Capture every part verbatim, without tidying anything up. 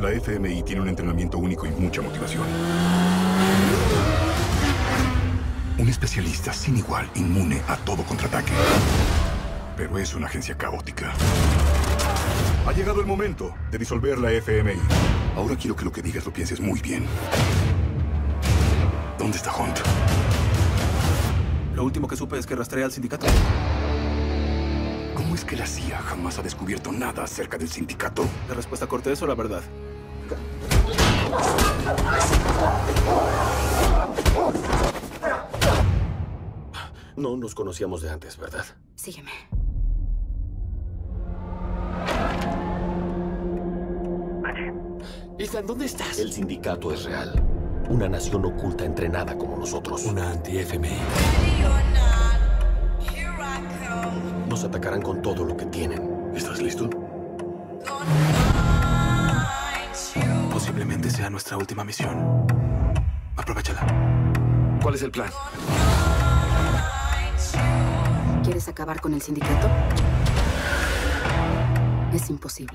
La F M I tiene un entrenamiento único y mucha motivación. Un especialista sin igual, inmune a todo contraataque. Pero es una agencia caótica. Ha llegado el momento de disolver la F M I. Ahora quiero que lo que digas lo pienses muy bien. ¿Dónde está Hunt? Lo último que supe es que rastrea al sindicato. ¿Cómo es que la C I A jamás ha descubierto nada acerca del sindicato? ¿La respuesta cortés o la verdad? No nos conocíamos de antes, ¿verdad? Sígueme. Ethan, ¿dónde estás? El sindicato es real. Una nación oculta entrenada como nosotros. Una anti-F M I. Nos atacarán con todo lo que tienen. ¿Estás listo? Posiblemente sea nuestra última misión. Aprovechala. ¿Cuál es el plan? ¿Quieres acabar con el sindicato? Es imposible.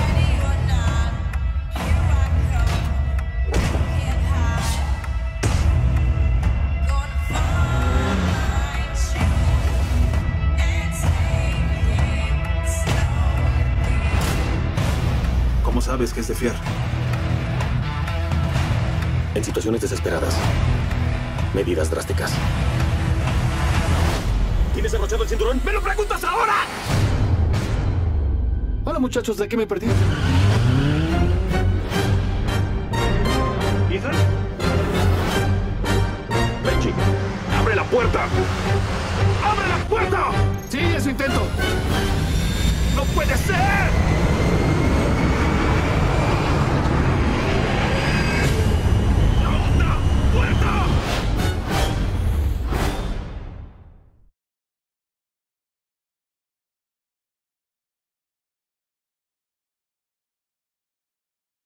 ¿Cómo sabes que es de fiar? En situaciones desesperadas, medidas drásticas. ¿Tienes abrochado el cinturón? ¡Me lo preguntas ahora! Hola, muchachos, ¿de qué me perdí? ¿Ethan? Benji, ¡abre la puerta! ¡Abre la puerta! Sí, eso intento. ¡No puede ser!